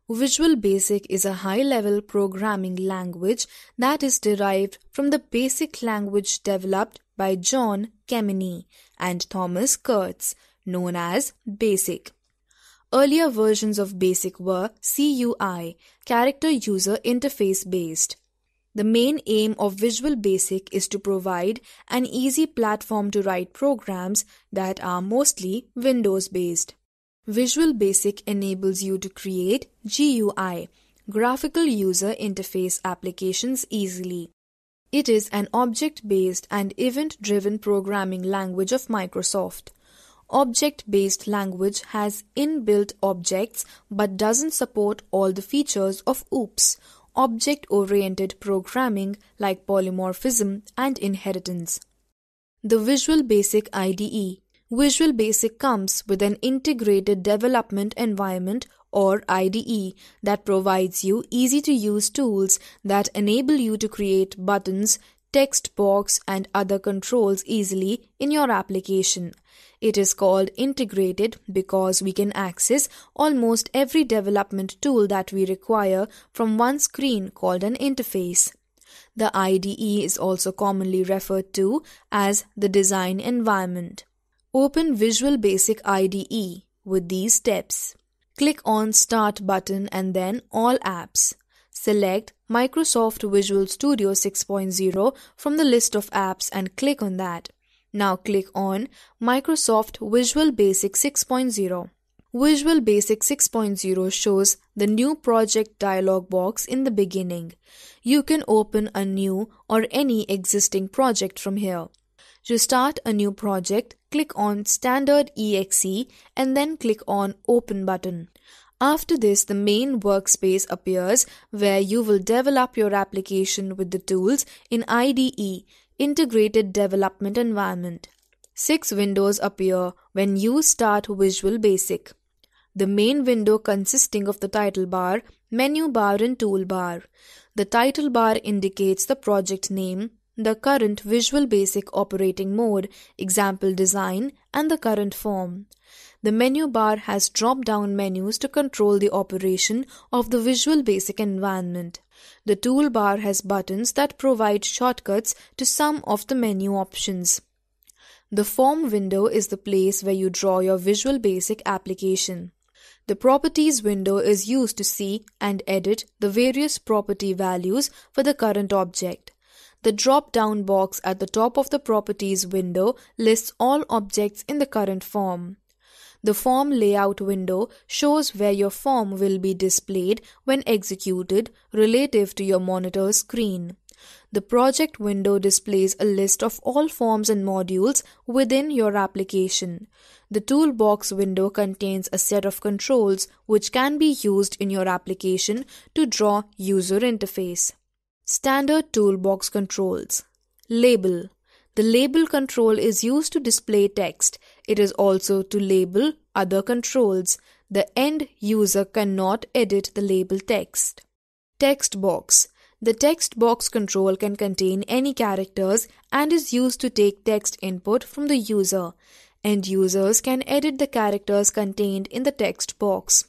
Visual Basic is a high-level programming language that is derived from the basic language developed by John Kemeny and Thomas Kurtz, known as BASIC. Earlier versions of BASIC were CUI, Character User Interface based. The main aim of Visual Basic is to provide an easy platform to write programs that are mostly Windows-based. Visual Basic enables you to create GUI, Graphical User Interface applications easily. It is an object-based and event-driven programming language of Microsoft. Object-based language has inbuilt objects but doesn't support all the features of OOPS, object-oriented programming like polymorphism and inheritance. The Visual Basic IDE. Visual Basic comes with an integrated development environment or IDE that provides you easy-to-use tools that enable you to create buttons, text box, and other controls easily in your application. It is called integrated because we can access almost every development tool that we require from one screen called an interface. The IDE is also commonly referred to as the design environment. Open Visual Basic IDE with these steps. Click on Start button and then All Apps. Select Microsoft Visual Studio 6.0 from the list of apps and click on that. Now click on Microsoft Visual Basic 6.0. Visual Basic 6.0 shows the New Project dialog box in the beginning. You can open a new or any existing project from here. To start a new project, click on Standard EXE and then click on Open button. After this, the main workspace appears where you will develop your application with the tools in IDE, Integrated Development Environment. 6 windows appear when you start Visual Basic. The main window consisting of the title bar, menu bar and toolbar. The title bar indicates the project name, the current Visual Basic operating mode, example design, and the current form. The menu bar has drop-down menus to control the operation of the Visual Basic environment. The toolbar has buttons that provide shortcuts to some of the menu options. The form window is the place where you draw your Visual Basic application. The Properties window is used to see and edit the various property values for the current object. The drop-down box at the top of the Properties window lists all objects in the current form. The Form Layout window shows where your form will be displayed when executed relative to your monitor screen. The Project window displays a list of all forms and modules within your application. The Toolbox window contains a set of controls which can be used in your application to draw user interface. Standard Toolbox controls. Label. The label control is used to display text. It is also to label other controls. The end user cannot edit the label text. Text box. The text box control can contain any characters and is used to take text input from the user. End users can edit the characters contained in the text box.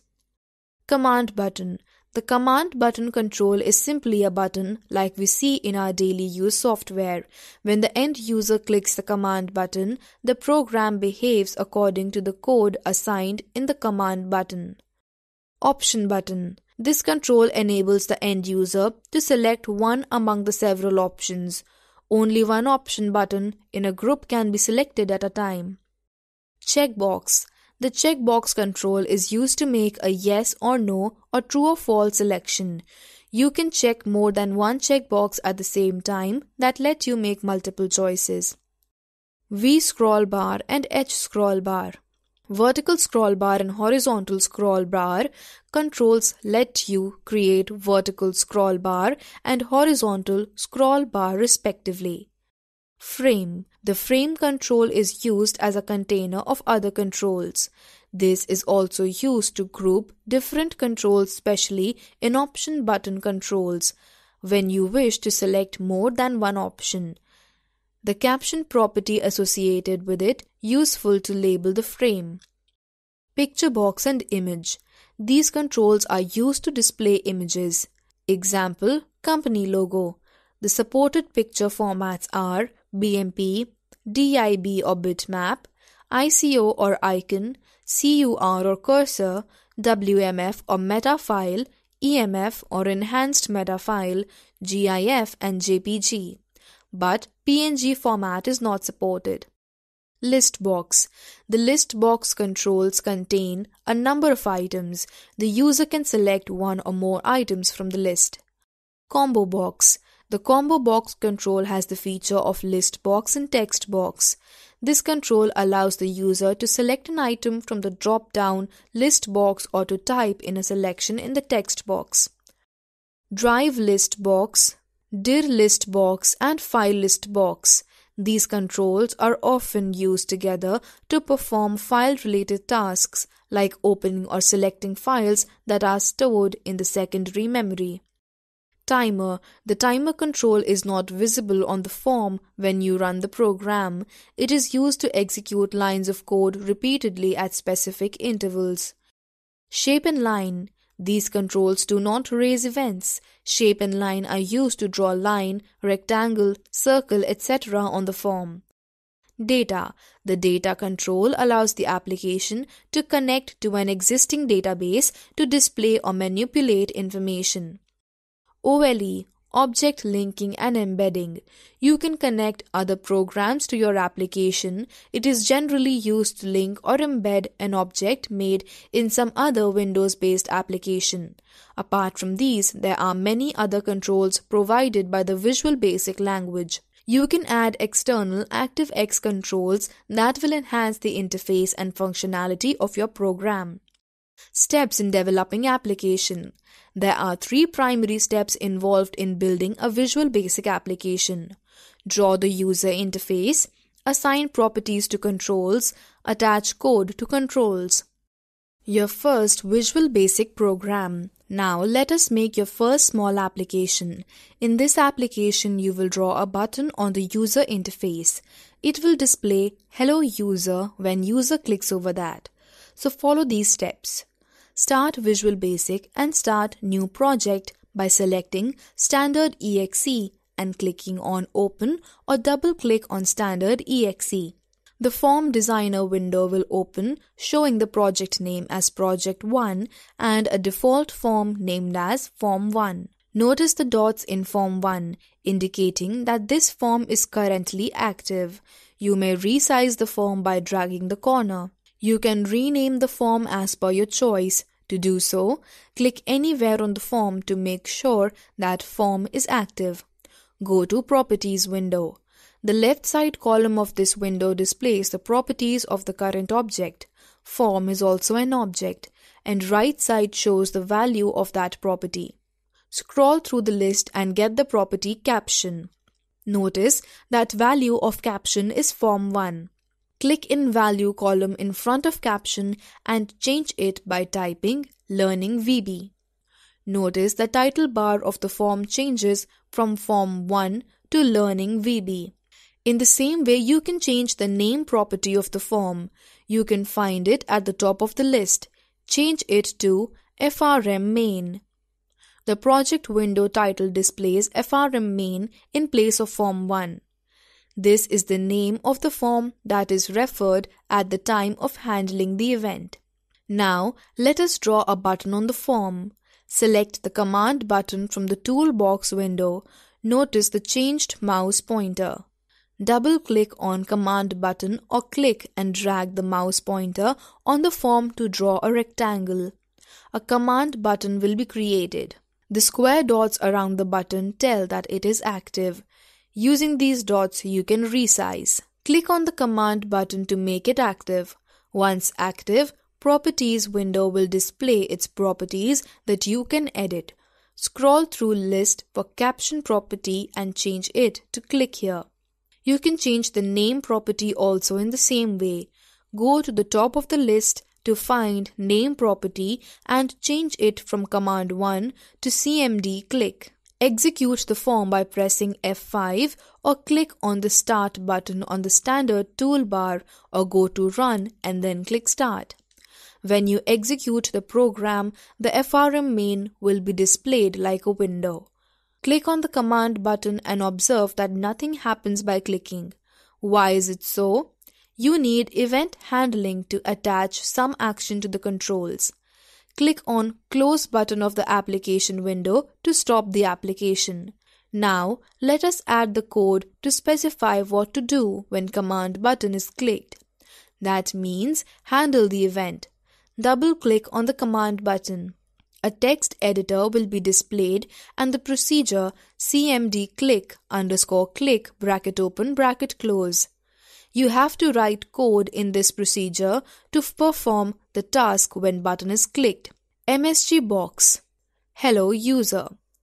Command button. The command button control is simply a button like we see in our daily use software. When the end user clicks the command button, the program behaves according to the code assigned in the command button. Option button. This control enables the end user to select one among the several options. Only one option button in a group can be selected at a time. Checkbox. The checkbox control is used to make a yes or no or true or false selection. You can check more than one checkbox at the same time that let you make multiple choices. V scroll bar and H scroll bar. Vertical scroll bar and horizontal scroll bar controls let you create vertical scroll bar and horizontal scroll bar respectively. Frame. The frame control is used as a container of other controls. This is also used to group different controls, especially in option button controls, when you wish to select more than one option. The caption property associated with it useful to label the frame. Picture box and image. These controls are used to display images. Example, company logo. The supported picture formats are BMP, DIB or bitmap, ICO or icon, CUR or cursor, WMF or meta file, EMF or enhanced meta file, GIF and JPG. But PNG format is not supported. List box. The list box controls contain a number of items. The user can select one or more items from the list. Combo box. The combo box control has the feature of list box and text box. This control allows the user to select an item from the drop-down list box or to type in a selection in the text box. Drive list box, dir list box and file list box. These controls are often used together to perform file-related tasks like opening or selecting files that are stored in the secondary memory. Timer. The timer control is not visible on the form when you run the program. It is used to execute lines of code repeatedly at specific intervals. Shape and line. These controls do not raise events. Shape and line are used to draw line, rectangle, circle, etc. on the form. Data. The data control allows the application to connect to an existing database to display or manipulate information. OLE, Object Linking and Embedding. You can connect other programs to your application. It is generally used to link or embed an object made in some other Windows-based application. Apart from these, there are many other controls provided by the Visual Basic language. You can add external ActiveX controls that will enhance the interface and functionality of your program. Steps in developing application. There are 3 primary steps involved in building a Visual Basic application. Draw the user interface, assign properties to controls, attach code to controls. Your first Visual Basic program. Now let us make your first small application. In this application, you will draw a button on the user interface. It will display Hello User when user clicks over that. So follow these steps. Start Visual Basic and start New Project by selecting Standard EXE and clicking on Open or double-click on Standard EXE. The Form Designer window will open, showing the project name as Project 1 and a default form named as Form 1. Notice the dots in Form 1, indicating that this form is currently active. You may resize the form by dragging the corner. You can rename the form as per your choice. To do so, click anywhere on the form to make sure that form is active. Go to Properties window. The left side column of this window displays the properties of the current object. Form is also an object, and right side shows the value of that property. Scroll through the list and get the property Caption. Notice that value of Caption is Form 1. Click in Value column in front of Caption and change it by typing Learning VB. Notice the title bar of the form changes from Form 1 to Learning VB. In the same way, you can change the name property of the form. You can find it at the top of the list. Change it to FRM Main. The project window title displays FRM Main in place of Form 1. This is the name of the form that is referred at the time of handling the event. Now, let us draw a button on the form. Select the Command button from the Toolbox window. Notice the changed mouse pointer. Double-click on Command button or click and drag the mouse pointer on the form to draw a rectangle. A Command button will be created. The square dots around the button tell that it is active. Using these dots, you can resize. Click on the Command button to make it active. Once active, Properties window will display its properties that you can edit. Scroll through List for Caption property and change it to Click here. You can change the name property also in the same way. Go to the top of the list to find Name property and change it from Command 1 to CMD Click. Execute the form by pressing F5 or click on the Start button on the standard toolbar or go to Run and then click Start. When you execute the program, the FRM main will be displayed like a window. Click on the command button and observe that nothing happens by clicking. Why is it so? You need event handling to attach some action to the controls. Click on Close button of the application window to stop the application. Now, let us add the code to specify what to do when command button is clicked. That means handle the event. Double-click on the command button. A text editor will be displayed and the procedure cmd click_click bracket open bracket close. You have to write code in this procedure to perform the task when button is clicked. MSG box. Hello user.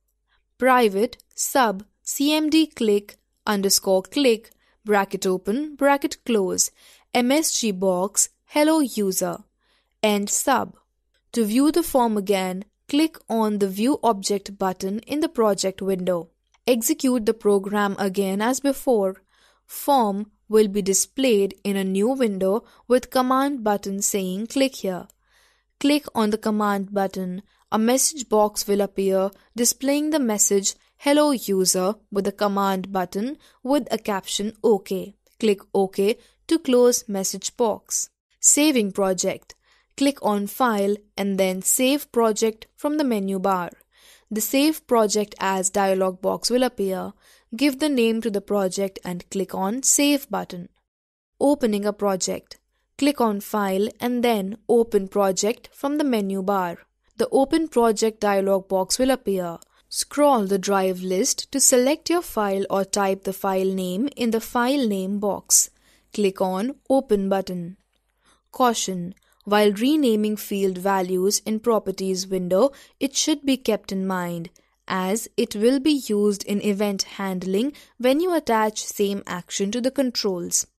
Private sub cmd click_click bracket open bracket close. MSG box hello user. End sub. To view the form again, click on the View Object button in the project window. Execute the program again as before. Form will be displayed in a new window with command button saying click here. Click on the command button. A message box will appear displaying the message Hello user with the command button with a caption OK. Click OK to close message box. Saving project. Click on File and then Save Project from the menu bar. The Save Project as dialog box will appear. Give the name to the project and click on Save button. Opening a project. Click on File and then Open Project from the menu bar. The Open Project dialog box will appear. Scroll the drive list to select your file or type the file name in the File Name box. Click on Open button. Caution. While renaming field values in Properties window, it should be kept in mind, as it will be used in event handling when you attach same action to the controls.